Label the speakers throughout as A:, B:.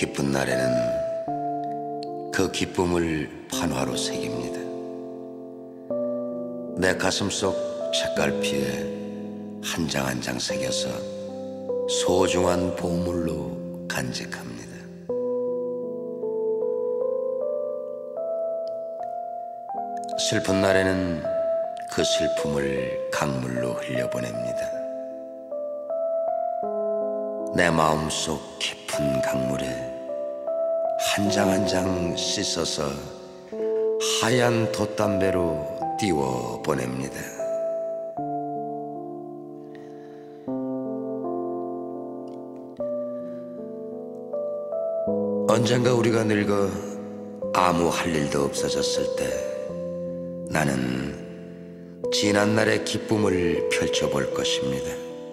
A: 기쁜 날에는 그 기쁨을 판화로 새깁니다. 내 가슴속 책갈피에 한 장 한 장 새겨서 소중한 보물로 간직합니다. 슬픈 날에는 그 슬픔을 강물로 흘려보냅니다. 내 마음속 깊은 강물에 한 장 한 장 씻어서 하얀 돛담배로 띄워 보냅니다. 언젠가 우리가 늙어 아무 할 일도 없어졌을 때 나는 지난 날의 기쁨을 펼쳐볼 것입니다.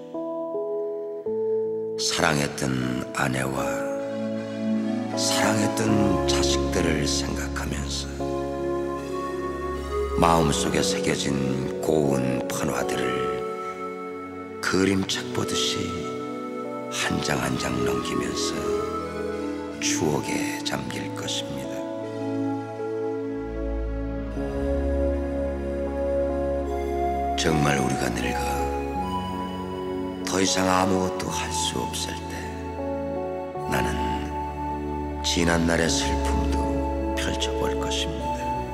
A: 사랑했던 아내와 사랑했던 자식들을 생각하면서 마음속에 새겨진 고운 판화들을 그림책 보듯이 한 장 한 장 넘기면서 추억에 잠길 것입니다. 정말 우리가 늙어 더 이상 아무것도 할 수 없을 때 나는 지난 날의 슬픔도 펼쳐볼 것입니다.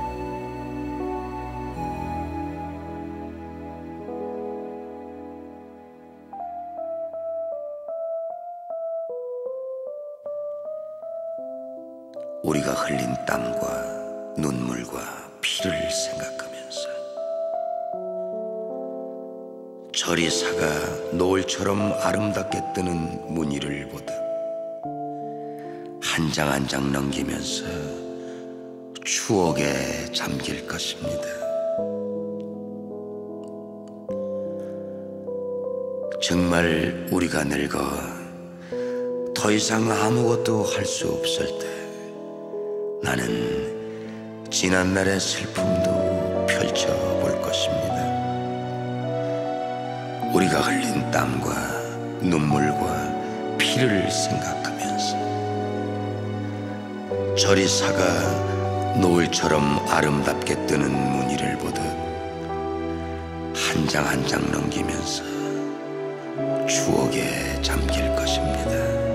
A: 우리가 흘린 땀과 눈물과 피를 생각하면서 저리사가 노을처럼 아름답게 뜨는 무늬를 보듯 한 장 한 장 넘기면서 추억에 잠길 것입니다. 정말 우리가 늙어 더 이상 아무것도 할 수 없을 때 나는 지난 날의 슬픔도 펼쳐볼 것입니다. 우리가 흘린 땀과 눈물과 피를 생각하면서 저리사가 노을처럼 아름답게 뜨는 무늬를 보듯 한 장 한 장 넘기면서 추억에 잠길 것입니다.